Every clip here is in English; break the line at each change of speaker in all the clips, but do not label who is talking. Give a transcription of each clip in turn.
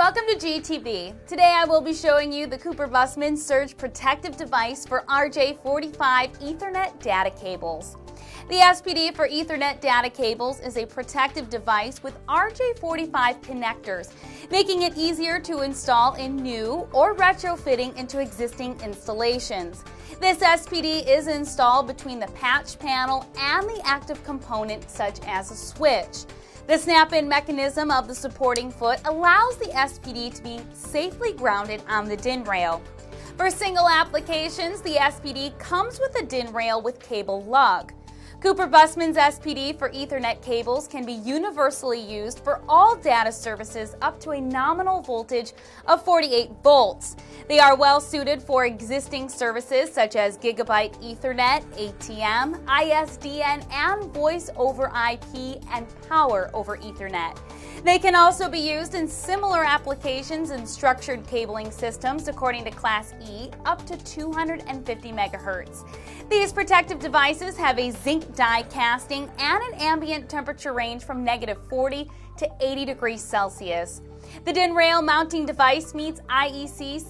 Welcome to GTV. Today I will be showing you the Cooper Bussmann Surge Protective Device for RJ45 Ethernet data cables. The SPD for Ethernet data cables is a protective device with RJ45 connectors, making it easier to install in new or retrofitting into existing installations. This SPD is installed between the patch panel and the active component such as a switch. The snap-in mechanism of the supporting foot allows the SPD to be safely grounded on the DIN rail. For single applications, the SPD comes with a DIN rail with cable lug. Cooper Bussmann's SPD for Ethernet cables can be universally used for all data services up to a nominal voltage of 48 volts. They are well suited for existing services such as Gigabit Ethernet, ATM, ISDN, and Voice over IP and Power over Ethernet. They can also be used in similar applications in structured cabling systems according to Class E up to 250 MHz. These protective devices have a zinc die casting and an ambient temperature range from -40 to 80 degrees Celsius. The DIN rail mounting device meets IEC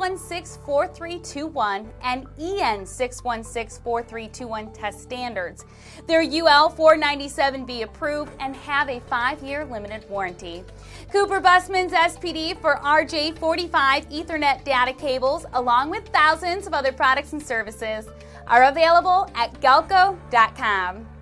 6164321 and EN 6164321 test standards. They're UL 497B approved and have a 5-year limited warranty. Cooper Bussmann's SPD for RJ45 Ethernet data cables, along with thousands of other products and services, are available at galco.com.